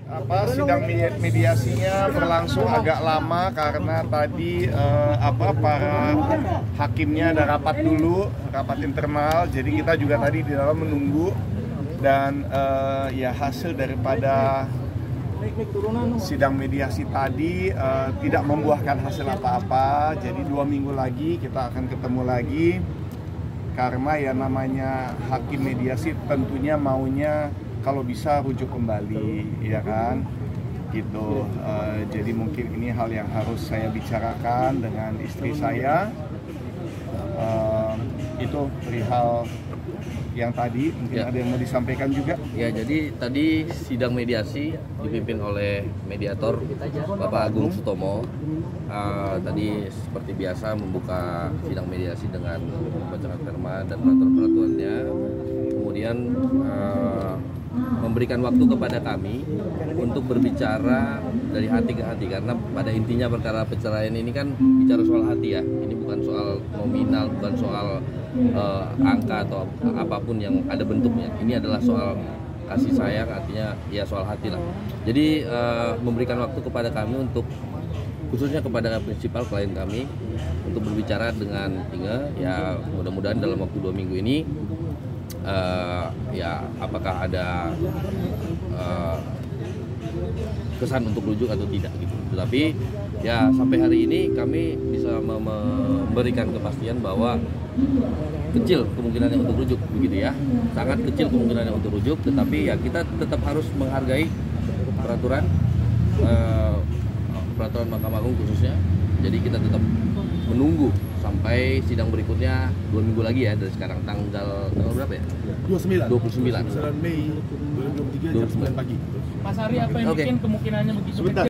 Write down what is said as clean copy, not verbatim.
sidang mediasinya berlangsung agak lama karena tadi para hakimnya ada rapat dulu, rapat internal. Jadi kita juga tadi di dalam menunggu dan ya hasil daripada sidang mediasi tadi tidak membuahkan hasil apa-apa. Jadi 2 minggu lagi kita akan ketemu lagi karena ya namanya hakim mediasi tentunya maunya kalau bisa rujuk kembali, ya kan, gitu. Jadi mungkin ini hal yang harus saya bicarakan dengan istri saya. Itu perihal yang tadi, mungkin ada yang mau disampaikan juga. Ya, jadi tadi sidang mediasi dipimpin oleh mediator Bapak Agung Sutomo. Tadi seperti biasa membuka sidang mediasi dengan membacakan firman dan peraturan-peraturannya. Kemudian memberikan waktu kepada kami untuk berbicara dari hati ke hati, karena pada intinya perkara perceraian ini kan bicara soal hati ya. Ini bukan soal nominal, bukan soal angka atau apapun yang ada bentuknya. Ini adalah soal kasih sayang, artinya ya soal hati lah. Jadi memberikan waktu kepada kami untuk khususnya kepada prinsipal klien kami untuk berbicara dengan Inge. Ya mudah-mudahan dalam waktu 2 minggu ini ya apakah ada kesan untuk rujuk atau tidak gitu. Tetapi ya sampai hari ini kami bisa memberikan kepastian bahwa kecil kemungkinannya untuk rujuk begitu ya. Sangat kecil kemungkinannya untuk rujuk, tetapi ya kita tetap harus menghargai peraturan Mahkamah Agung khususnya. Jadi kita tetap menunggu sampai sidang berikutnya 2 minggu lagi ya dari sekarang, tanggal berapa ya? 29 Mei 2023 jam 9 pagi. Mas Ari, apa yang bikin kemungkinannya begitu kecil?